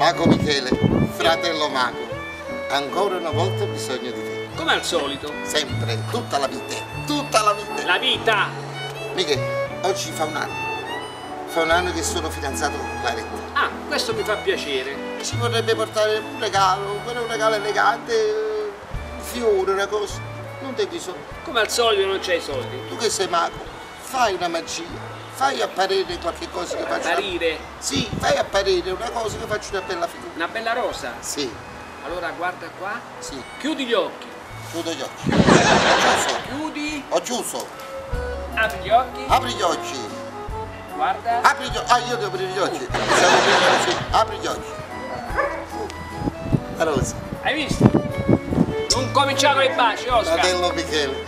Mago Michele, fratello mago, ancora una volta ho bisogno di te. Come al solito. Sempre, tutta la vita, tutta la vita. La vita! Michele, oggi fa un anno. Fa un anno che sono fidanzato con Claretta. Ah, questo mi fa piacere. Ci vorrebbe portare un regalo, però un regalo elegante, un fiore, una cosa. Non devi soldi. Come al solito non c'hai soldi. Tu che sei mago, fai una magia. Fai apparire qualche cosa che faccia. Apparire? Sì, fai apparire una cosa che faccia una bella figura. Una bella rosa? Sì. Allora guarda qua. Sì. Chiudi gli occhi. Chiudo gli occhi. Ho chiuso. Chiudi. Ho chiuso. Apri gli occhi. Apri gli occhi. Guarda. Apri gli occhi. Ah, io devo aprire gli occhi. Sì. Apri gli occhi. La rosa. Hai visto? Non cominciamo con i baci, Oscar. Fratello Michele.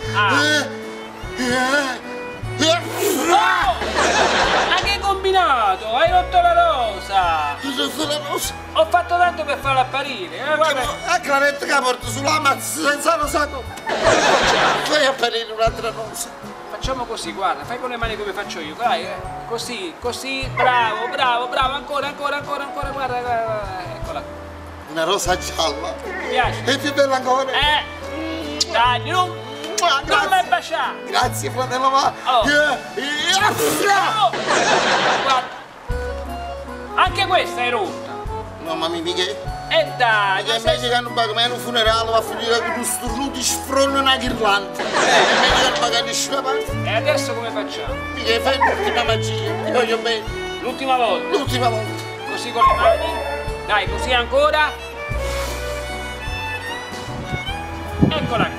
Oh! Ma che hai combinato? Hai rotto la rosa! La rosa. Ho fatto tanto per farla apparire, guarda. A Claretta che la porto sulla mazza senza lo sacco. Fai apparire un'altra rosa. Facciamo così, guarda, fai con le mani come faccio io, vai, così, così, bravo, bravo, bravo, ancora, guarda, eccola. Una rosa gialla. Mi piace? È più bella ancora. Dai, non mi baciare. Grazie fratello, ma... Oh. Guarda, anche questa è rotta. Mamma mia, Michele. E dai, È meglio che non paga, ma è un funerale, va a finire con un sturno di sfronno una ghirlanda. È meglio che non paga nessuna parte. e adesso come facciamo? Michele, fai l'ultima magia, ti voglio bene. L'ultima volta, L'ultima volta. così con le mani, dai, così ancora. Eccola qua.